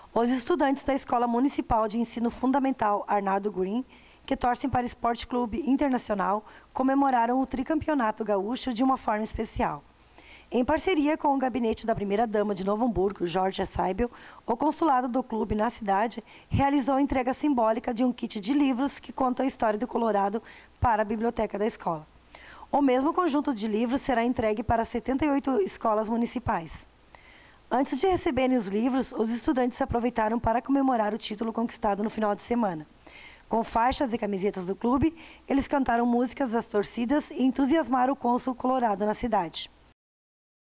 Os estudantes da Escola Municipal de Ensino Fundamental Arnaldo Green, que torcem para o Esporte Clube Internacional, comemoraram o tricampeonato gaúcho de uma forma especial. Em parceria com o gabinete da primeira-dama de Novo Hamburgo, Georgia Seibel, o consulado do clube na cidade realizou a entrega simbólica de um kit de livros que conta a história do Colorado para a biblioteca da escola. O mesmo conjunto de livros será entregue para 78 escolas municipais. Antes de receberem os livros, os estudantes aproveitaram para comemorar o título conquistado no final de semana. Com faixas e camisetas do clube, eles cantaram músicas das torcidas e entusiasmaram o cônsul colorado na cidade.